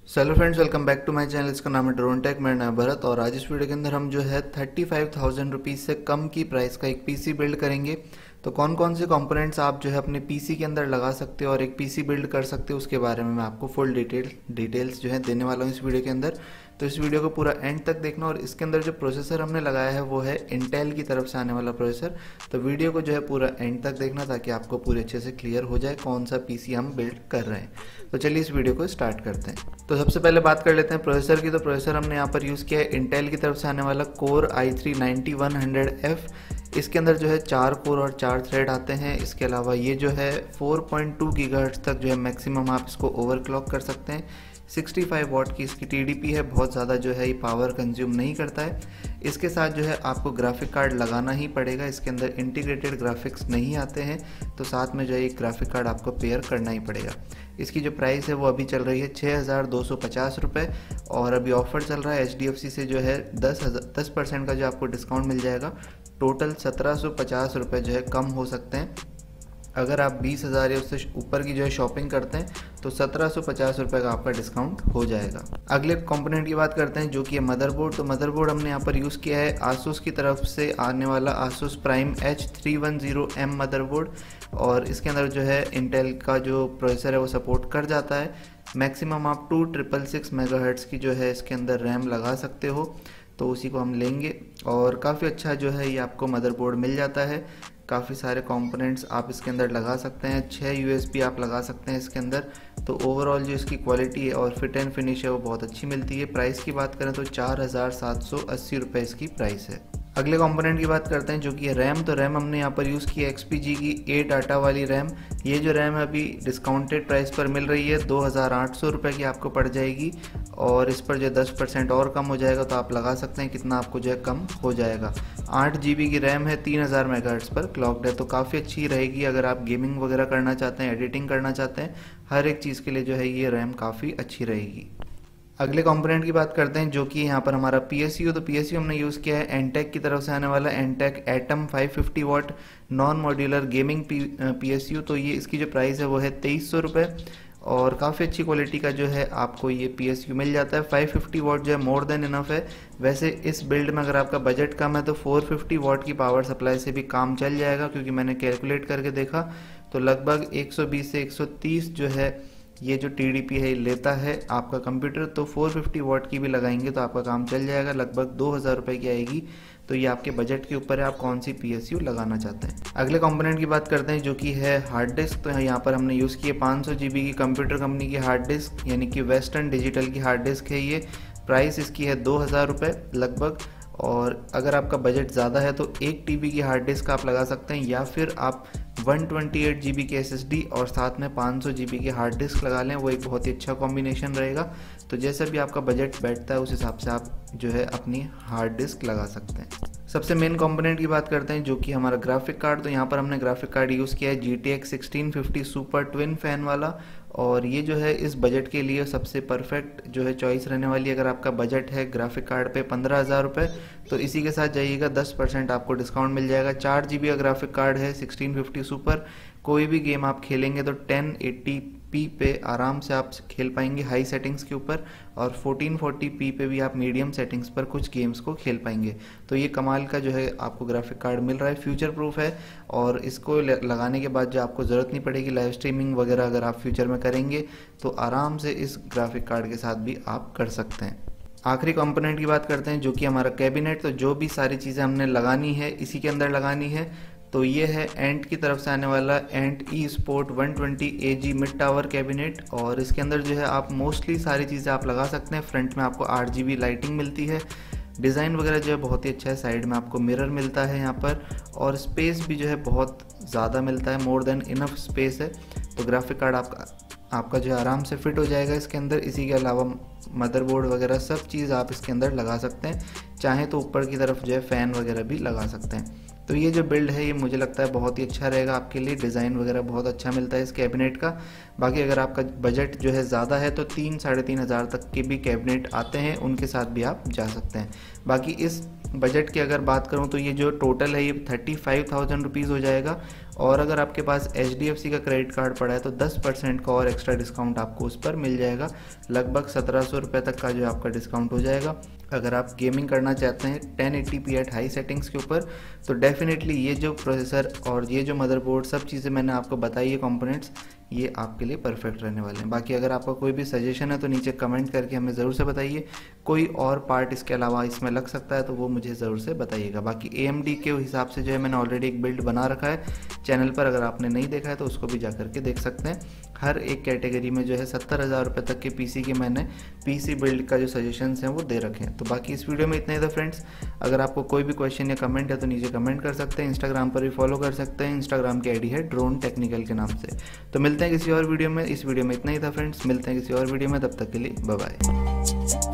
Hello friends, welcome back to my channel. इसका नाम है ड्रोन टेक। मेरा नाम है भरत और आज इस वीडियो के अंदर हम जो है 35,000 रुपीज़ से कम की प्राइस का एक पीसी बिल्ड करेंगे। तो कौन कौन से कंपोनेंट्स आप जो है अपने पीसी के अंदर लगा सकते हो और एक पीसी बिल्ड कर सकते हो, उसके बारे में मैं आपको फुल डिटेल्स जो है देने वाला हूँ इस वीडियो के अंदर। तो इस वीडियो को पूरा एंड तक देखना। और इसके अंदर जो प्रोसेसर हमने लगाया है वो है इंटेल की तरफ से आने वाला प्रोसेसर। तो वीडियो को जो है पूरा एंड तक देखना ताकि आपको पूरे अच्छे से क्लियर हो जाए कौन सा पीसी हम बिल्ड कर रहे हैं। तो चलिए इस वीडियो को स्टार्ट करते हैं। तो सबसे पहले बात कर लेते हैं प्रोसेसर की। तो प्रोसेसर हमने यहाँ पर यूज़ किया है इंटेल की तरफ से आने वाला कोर i3-9100F। इसके अंदर जो है 4 कोर और 4 थ्रेड आते हैं। इसके अलावा ये जो है 4.2 गीगाहर्ट्ज़ तक जो है मैक्सिमम आप इसको ओवरक्लॉक कर सकते हैं। 65 वॉट की इसकी टीडीपी है, बहुत ज़्यादा जो है ये पावर कंज्यूम नहीं करता है। इसके साथ जो है आपको ग्राफिक कार्ड लगाना ही पड़ेगा। इसके अंदर इंटीग्रेटेड ग्राफिक्स नहीं आते हैं, तो साथ में जो है एक ग्राफिक कार्ड आपको पेयर करना ही पड़ेगा। इसकी जो प्राइस है वो अभी चल रही है 6,250 रुपये और अभी ऑफर चल रहा है HDFC से जो है 10% का जो आपको डिस्काउंट मिल जाएगा। टोटल 1,750 रुपये जो है कम हो सकते हैं। अगर आप 20,000 या उससे ऊपर की जो है शॉपिंग करते हैं तो 1,750 रुपये का आपका डिस्काउंट हो जाएगा। अगले कंपोनेंट की बात करते हैं जो कि है मदरबोर्ड। तो मदरबोर्ड हमने यहाँ पर यूज़ किया है आसूस की तरफ से आने वाला आसूस प्राइम H310M मदरबोर्ड। और इसके अंदर जो है इंटेल का जो प्रोसेसर है वो सपोर्ट कर जाता है। मैक्सिमम आप 2666 मेगाहर्ट्ज़ की जो है इसके अंदर रैम लगा सकते हो, तो उसी को हम लेंगे। और काफ़ी अच्छा जो है ये आपको मदरबोर्ड मिल जाता है। काफ़ी सारे कंपोनेंट्स आप इसके अंदर लगा सकते हैं। 6 USB आप लगा सकते हैं इसके अंदर। तो ओवरऑल जो इसकी क्वालिटी है और फिट एंड फिनिश है वो बहुत अच्छी मिलती है। प्राइस की बात करें तो 4,780 रुपये इसकी प्राइस है। अगले कंपोनेंट की बात करते हैं जो कि है रैम। तो रैम हमने यहाँ पर यूज़ की है XPG की 8 डाटा वाली रैम। ये जो रैम है अभी डिस्काउंटेड प्राइस पर मिल रही है, 2,800 रुपये की आपको पड़ जाएगी। और इस पर जो 10% और कम हो जाएगा तो आप लगा सकते हैं कितना आपको जो है कम हो जाएगा। 8 GB की रैम है, 3,000 मेगाहर्ट्ज़ पर क्लॉक्ड है, तो काफ़ी अच्छी रहेगी अगर आप गेमिंग वगैरह करना चाहते हैं, एडिटिंग करना चाहते हैं। हर एक चीज़ के लिए जो है ये रैम काफ़ी अच्छी रहेगी। अगले कंपोनेंट की बात करते हैं जो कि यहाँ पर हमारा PSU। तो PSU हमने यूज़ किया है एनटेक की तरफ से आने वाला Antec Atom 550 watt non modular gaming PSU। तो ये इसकी जो प्राइस है वो है 2,300 रुपये और काफ़ी अच्छी क्वालिटी का जो है आपको ये PSU मिल जाता है। 550 वाट जो है मोर देन इनफ है। वैसे इस बिल्ड में अगर आपका बजट कम है तो 450 वाट की पावर सप्लाई से भी काम चल जाएगा, क्योंकि मैंने कैलकुलेट करके देखा तो लगभग 120 से 130 जो है ये जो TDP है लेता है आपका कंप्यूटर। तो 450 वाट की भी लगाएंगे तो आपका काम चल जाएगा, लगभग 2,000 रुपये की आएगी। तो ये आपके बजट के ऊपर है आप कौन सी PSU लगाना चाहते हैं। अगले कंपोनेंट की बात करते हैं जो कि है हार्ड डिस्क। तो यहाँ पर हमने यूज़ की है 500 GB की कंप्यूटर कंपनी की हार्ड डिस्क, यानी कि वेस्टर्न डिजिटल की हार्ड डिस्क है ये। प्राइस इसकी है 2,000 रुपये लगभग। और अगर आपका बजट ज़्यादा है तो 1 TB की हार्ड डिस्क आप लगा सकते हैं, या फिर आप 128 GB की SSD और साथ में 500 GB की हार्ड डिस्क लगा लें। वो एक बहुत ही अच्छा कॉम्बिनेशन रहेगा। तो जैसा भी आपका बजट बैठता है उस हिसाब से आप जो है अपनी हार्ड डिस्क लगा सकते हैं। सबसे मेन कंपोनेंट की बात करते हैं जो कि हमारा ग्राफिक कार्ड। तो यहाँ पर हमने ग्राफिक कार्ड यूज़ किया है GTX 1650 सुपर ट्विन फैन वाला। और ये जो है इस बजट के लिए सबसे परफेक्ट जो है चॉइस रहने वाली है। अगर आपका बजट है ग्राफिक कार्ड पे 15,000 रुपये तो इसी के साथ जाइएगा, 10% आपको डिस्काउंट मिल जाएगा। 4 GB का ग्राफिक कार्ड है 1650 सुपर। कोई भी गेम आप खेलेंगे तो 1080p पे आराम से आप खेल पाएंगे हाई सेटिंग्स के ऊपर, और 1440p पे भी आप मीडियम सेटिंग्स पर कुछ गेम्स को खेल पाएंगे। तो ये कमाल का जो है आपको ग्राफिक कार्ड मिल रहा है, फ्यूचर प्रूफ है। और इसको लगाने के बाद जो आपको ज़रूरत नहीं पड़ेगी लाइव स्ट्रीमिंग वगैरह अगर आप फ्यूचर में करेंगे तो आराम से इस ग्राफिक कार्ड के साथ भी आप कर सकते हैं। आखिरी कंपोनेंट की बात करते हैं जो कि हमारा कैबिनेट। तो जो भी सारी चीज़ें हमने लगानी है इसी के अंदर लगानी है। तो ये है एंट की तरफ से आने वाला Ant eSport 120AG mid tower cabinet. और इसके अंदर जो है आप मोस्टली सारी चीज़ें आप लगा सकते हैं। फ्रंट में आपको 8 GB लाइटिंग मिलती है। डिज़ाइन वगैरह जो है बहुत ही अच्छा है। साइड में आपको मिरर मिलता है यहाँ पर, और स्पेस भी जो है बहुत ज़्यादा मिलता है, मोर देन इनफ स्पेस है। तो ग्राफिक कार्ड आपका जो है आराम से फिट हो जाएगा इसके अंदर। इसी के अलावा मदरबोर्ड वगैरह सब चीज़ आप इसके अंदर लगा सकते हैं। चाहे तो ऊपर की तरफ जो है फ़ैन वगैरह भी लगा सकते हैं। तो ये जो बिल्ड है ये मुझे लगता है बहुत ही अच्छा रहेगा आपके लिए। डिज़ाइन वगैरह बहुत अच्छा मिलता है इस कैबिनेट का। बाकी अगर आपका बजट जो है ज़्यादा है तो 3-3,500 तक के भी कैबिनेट आते हैं, उनके साथ भी आप जा सकते हैं। बाकी इस बजट की अगर बात करूं तो ये जो टोटल है ये 35,000 रुपीज़ हो जाएगा। और अगर आपके पास HDFC का क्रेडिट कार्ड पड़ा है तो 10% का और एक्स्ट्रा डिस्काउंट आपको उस पर मिल जाएगा। लगभग 1700 रुपये तक का जो आपका डिस्काउंट हो जाएगा। अगर आप गेमिंग करना चाहते हैं 1080p एट हाई सेटिंग्स के ऊपर तो डेफिनेटली ये जो प्रोसेसर और ये जो मदरबोर्ड सब चीज़ें मैंने आपको बताई है कंपोनेंट्स, ये आपके लिए परफेक्ट रहने वाले हैं। बाकी अगर आपका कोई भी सजेशन है तो नीचे कमेंट करके हमें ज़रूर से बताइए। कोई और पार्ट इसके अलावा इसमें लग सकता है तो वो मुझे ज़रूर से बताइएगा। बाकी AMD के हिसाब से जो है मैंने ऑलरेडी एक बिल्ड बना रखा है चैनल पर, अगर आपने नहीं देखा है तो उसको भी जा करके देख सकते हैं। हर एक कैटेगरी में जो है 70,000 रुपये तक के PC के मैंने PC बिल्ड का जो सजेशंस हैं वो दे रखे हैं। तो बाकी इस वीडियो में इतना ही था फ्रेंड्स। अगर आपको कोई भी क्वेश्चन या कमेंट है तो नीचे कमेंट कर सकते हैं। इंस्टाग्राम पर भी फॉलो कर सकते हैं, इंस्टाग्राम की ID है ड्रोन टेक्निकल के नाम से। तो मिलते हैं किसी और वीडियो में। इस वीडियो में इतना ही था फ्रेंड्स, मिलते हैं किसी और वीडियो में, तब तक के लिए बाय बाय।